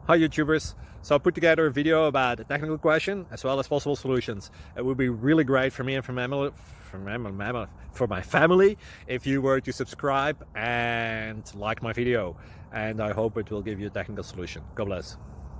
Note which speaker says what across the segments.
Speaker 1: Hi YouTubers. So I put together a video about a technical question as well as possible solutions. It would be really great for me and for my family if you were to subscribe and like my video. And I hope it will give you a technical solution. God bless.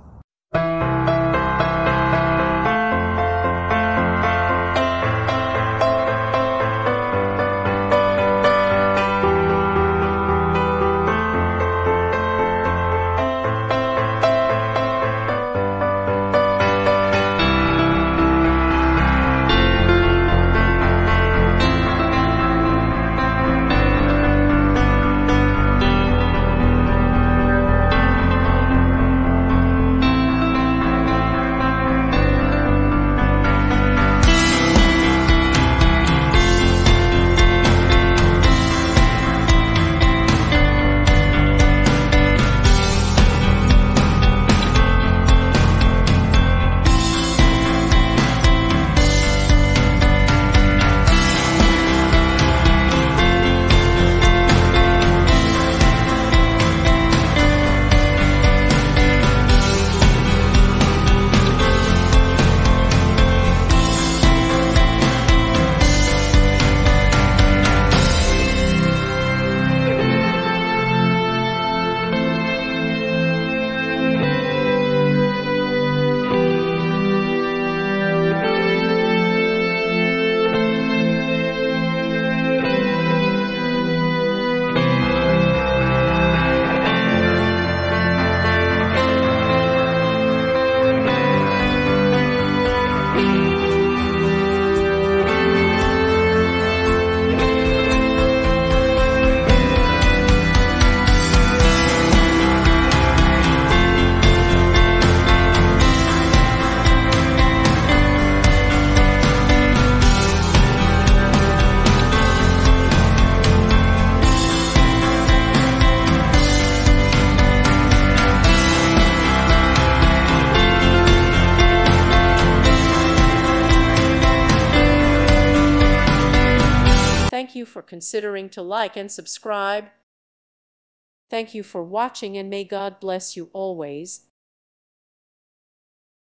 Speaker 2: Thank you for considering to like and subscribe. Thank you for watching, and may God bless you always.